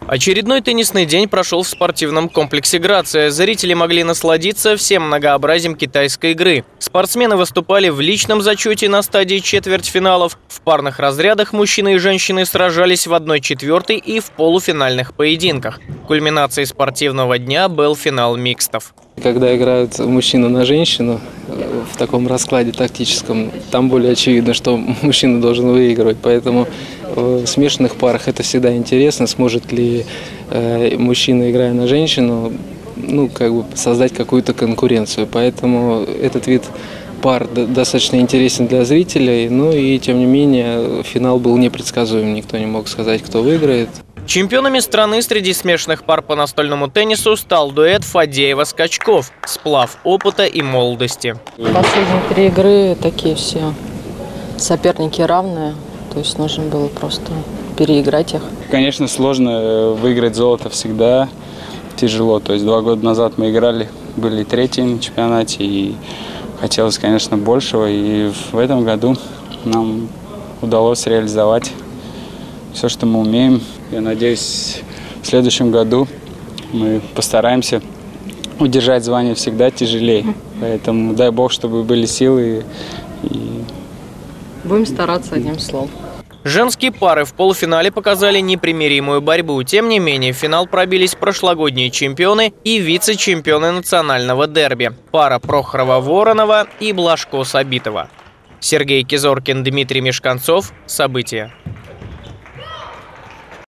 Очередной теннисный день прошел в спортивном комплексе «Грация». Зрители могли насладиться всем многообразием китайской игры. Спортсмены выступали в личном зачете на стадии четвертьфиналов. В парных разрядах мужчины и женщины сражались в 1/4 и в полуфинальных поединках. Кульминацией спортивного дня был финал микстов. Когда играют мужчина на женщину в таком раскладе тактическом, там более очевидно, что мужчина должен выигрывать. Поэтому в смешанных парах это всегда интересно, сможет ли мужчина, играя на женщину, создать какую-то конкуренцию. Поэтому этот вид пар достаточно интересен для зрителей, и тем не менее финал был непредсказуем, никто не мог сказать, кто выиграет. Чемпионами страны среди смешанных пар по настольному теннису стал дуэт Фадеева-Скачков – сплав опыта и молодости. Последние 3 игры такие все соперники равные, то есть нужно было просто переиграть их. Конечно, сложно выиграть золото всегда тяжело. То есть 2 года назад мы играли, были 3-е на чемпионате, и хотелось, конечно, большего. И в этом году нам удалось реализовать все, что мы умеем. Я надеюсь, в следующем году мы постараемся удержать звание всегда тяжелее. Поэтому дай бог, чтобы были силы. Будем стараться, одним словом. Женские пары в полуфинале показали непримиримую борьбу. Тем не менее, в финал пробились прошлогодние чемпионы и вице-чемпионы национального дерби. Пара Прохорова-Воронова и Блажко-Сабитова. Сергей Кизоркин, Дмитрий Мешканцов. События.